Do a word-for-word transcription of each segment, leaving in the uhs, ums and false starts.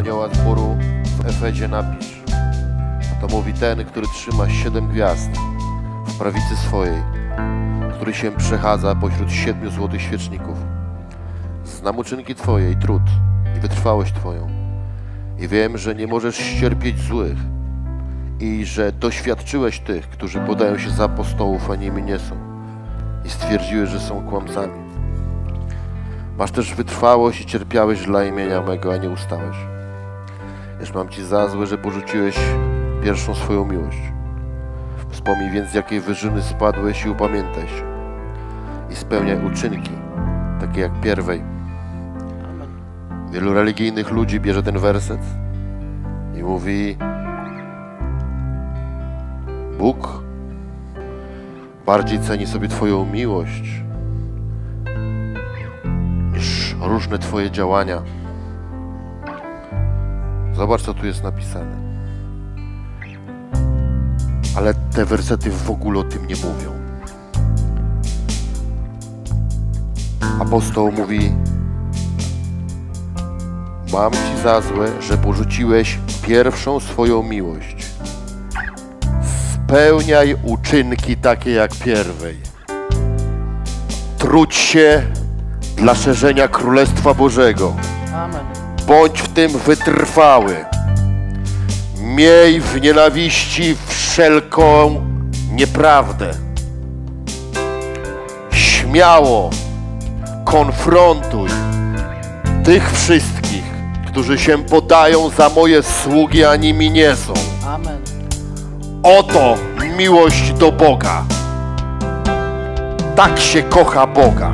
anioła zboru w Efezie napisz. To mówi ten, który trzyma siedem gwiazd w prawicy swojej, który się przechadza pośród siedmiu złotych świeczników. Znam uczynki Twoje i trud, i wytrwałość Twoją. I wiem, że nie możesz ścierpieć złych i że doświadczyłeś tych, którzy podają się za apostołów, a nimi nie są. I stwierdziłeś, że są kłamcami. Masz też wytrwałość i cierpiałeś dla imienia mego, a nie ustałeś. Lecz mam Ci za złe, że porzuciłeś pierwszą swoją miłość. Wspomnij więc, z jakiej wyżyny spadłeś i upamiętaj się. I spełniaj uczynki, takie jak pierwej. Wielu religijnych ludzi bierze ten werset i mówi: Bóg bardziej ceni sobie Twoją miłość niż różne Twoje działania. Zobacz, co tu jest napisane. Ale te wersety w ogóle o tym nie mówią. Apostoł mówi: mam Ci za złe, że porzuciłeś pierwszą swoją miłość. Spełniaj uczynki takie jak pierwej. Trudź się dla szerzenia Królestwa Bożego. Amen. Bądź w tym wytrwały. Miej w nienawiści wszelką nieprawdę. Śmiało konfrontuj tych wszystkich, którzy się podają za moje sługi, a nimi nie są. Amen. Oto miłość do Boga. Tak się kocha Boga.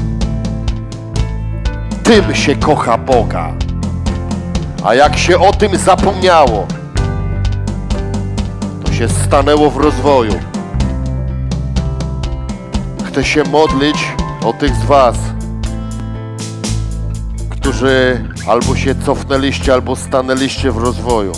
Tym się kocha Boga. A jak się o tym zapomniało, to się stanęło w rozwoju. Chcę się modlić o tych z Was, którzy albo się cofnęliście, albo stanęliście w rozwoju.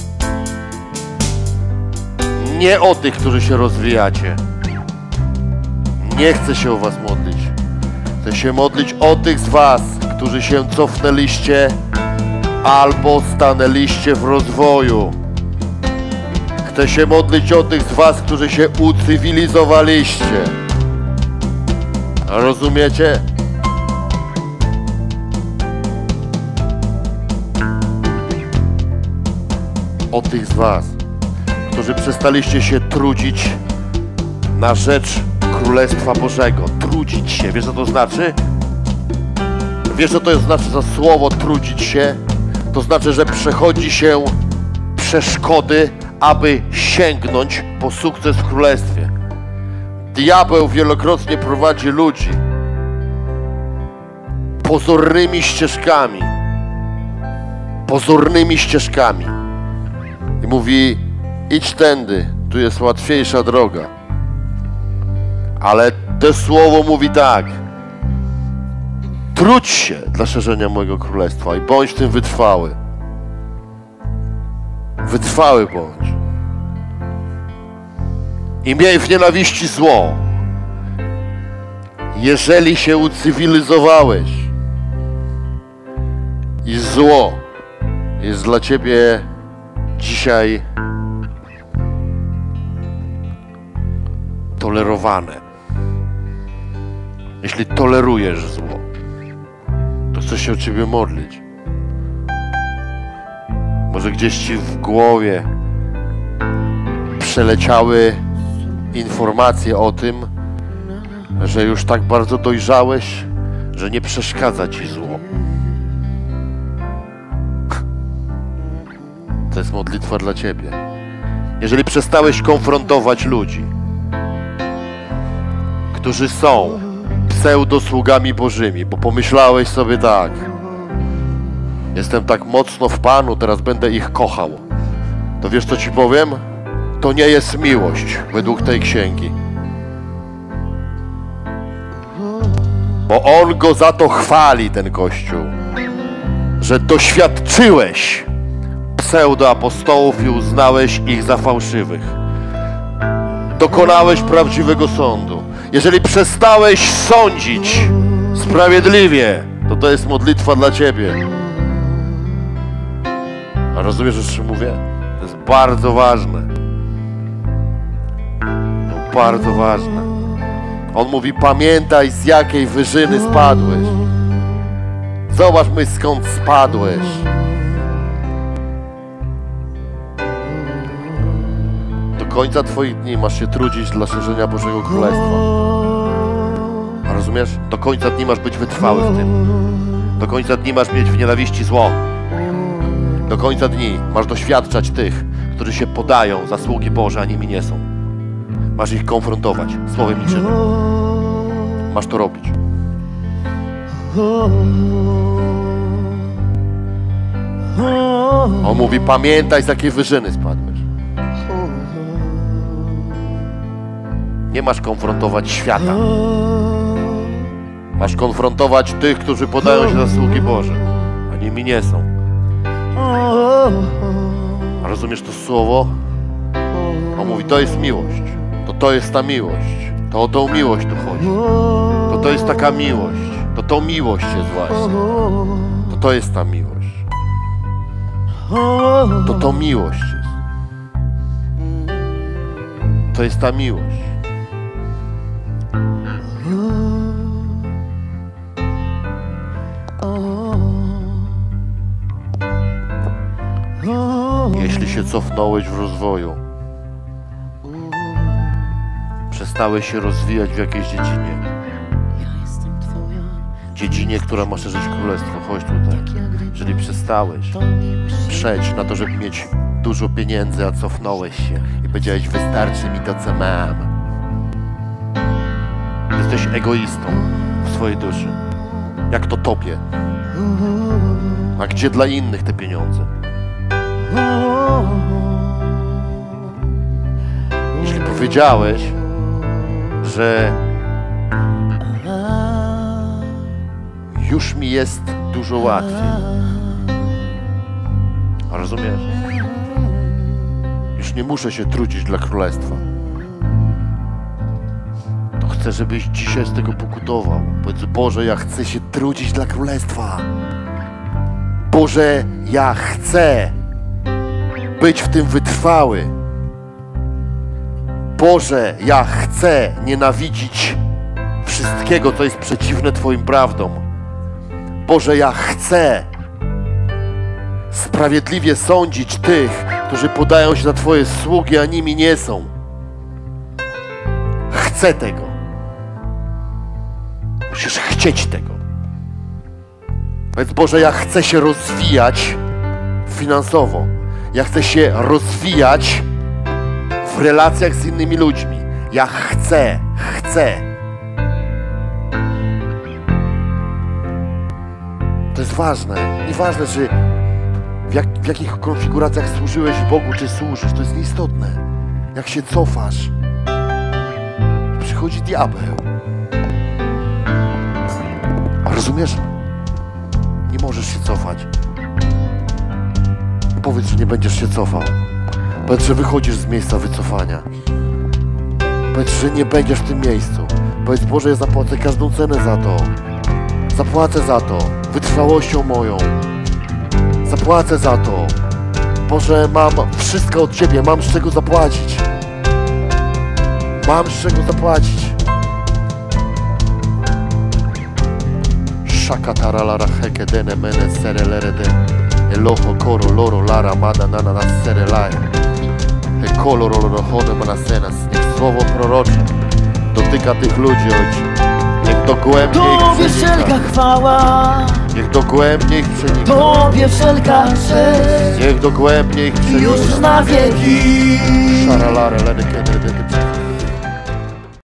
Nie o tych, którzy się rozwijacie. Nie chcę się o Was modlić. Chcę się modlić o tych z Was, którzy się cofnęliście, albo stanęliście w rozwoju. Chcę się modlić o tych z Was, którzy się ucywilizowaliście. Rozumiecie? O tych z Was, którzy przestaliście się trudzić na rzecz Królestwa Bożego. Trudzić się. Wiesz, co to znaczy? Wiesz, co to znaczy za słowo trudzić się? To znaczy, że przechodzi się przeszkody, aby sięgnąć po sukces w Królestwie. Diabeł wielokrotnie prowadzi ludzi pozornymi ścieżkami. Pozornymi ścieżkami. I mówi: idź tędy, tu jest łatwiejsza droga. Ale to słowo mówi tak: trudź się dla szerzenia mojego królestwa i bądź w tym wytrwały. Wytrwały bądź. I miej w nienawiści zło. Jeżeli się ucywilizowałeś i zło jest dla Ciebie dzisiaj tolerowane, jeśli tolerujesz zło, to chcę się o Ciebie modlić. Może gdzieś Ci w głowie przeleciały informacje o tym, że już tak bardzo dojrzałeś, że nie przeszkadza Ci zło. To jest modlitwa dla Ciebie. Jeżeli przestałeś konfrontować ludzi, którzy są pseudosługami Bożymi, bo pomyślałeś sobie tak: jestem tak mocno w Panu, teraz będę ich kochał. To wiesz, co Ci powiem? To nie jest miłość według tej księgi. Bo On go za to chwali, ten Kościół, że doświadczyłeś pseudoapostołów i uznałeś ich za fałszywych. Dokonałeś prawdziwego sądu. Jeżeli przestałeś sądzić sprawiedliwie, to to jest modlitwa dla Ciebie. A rozumiesz, o czym mówię? To jest bardzo ważne. No, bardzo ważne. On mówi, pamiętaj, z jakiej wyżyny spadłeś. Zobacz, my skąd spadłeś. Do końca twoich dni masz się trudzić dla szerzenia Bożego Królestwa. A rozumiesz? Do końca dni masz być wytrwały w tym. Do końca dni masz mieć w nienawiści zło. Do końca dni masz doświadczać tych, którzy się podają za sługi Boże, a nimi nie są. Masz ich konfrontować słowem i czynem. Masz to robić. On mówi, pamiętaj, z jakiej wyżyny spadłeś. Nie masz konfrontować świata. Masz konfrontować tych, którzy podają się za sługi Boże, a nimi nie są. A rozumiesz to słowo? On mówi, to jest miłość. To to jest ta miłość. To o tą miłość tu chodzi. To to jest taka miłość. To to miłość jest właśnie. To to jest ta miłość. To to miłość jest. To jest ta miłość. Jeśli się cofnąłeś w rozwoju, przestałeś się rozwijać w jakiejś dziedzinie, dziedzinie, która ma szerzyć królestwo, chodź tutaj. Jeżeli przestałeś, przeć na to, żeby mieć dużo pieniędzy, a cofnąłeś się i powiedziałeś, wystarczy mi to, co mam. Jesteś egoistą w swojej duszy. Jak to tobie. A gdzie dla innych te pieniądze? Jeśli powiedziałeś, że już mi jest dużo łatwiej. A rozumiesz? Już nie muszę się trudzić dla królestwa. To chcę, żebyś dzisiaj z tego pokutował. Powiedz, Boże, ja chcę się trudzić dla królestwa. Boże, ja chcę być w tym wytrwały. Boże, ja chcę nienawidzić wszystkiego, co jest przeciwne Twoim prawdom. Boże, ja chcę sprawiedliwie sądzić tych, którzy podają się za Twoje sługi, a nimi nie są. Chcę tego. Musisz chcieć tego. Powiedz, Boże, ja chcę się rozwijać finansowo. Ja chcę się rozwijać w relacjach z innymi ludźmi. Ja chcę, chcę. To jest ważne. Nieważne, czy w, jak, w jakich konfiguracjach służyłeś Bogu, czy służysz. To jest nieistotne. Jak się cofasz, przychodzi diabeł. A rozumiesz? Nie możesz się cofać. Powiedz, że nie będziesz się cofał. Powiedz, że wychodzisz z miejsca wycofania. Powiedz, że nie będziesz w tym miejscu. Powiedz, Boże, ja zapłacę każdą cenę za to. Zapłacę za to. Wytrwałością moją. Zapłacę za to. Boże, mam wszystko od Ciebie. Mam z czego zapłacić. Mam z czego zapłacić. Shakatara lara heke dene mene sere lere de. Eloho koro loro lara mada nana na sere lae. He koloro loro hone manasenas. Niech słowo prorocze dotyka tych ludzi, Ojcze. Niech dogłębnie ich Tobie przenika. wszelka chwała, Niech dogłębnie ich przenika. Tobie wszelka cześć, Niech dogłębnie ich przenika. już na wieki. Szaralare lene kedre de te.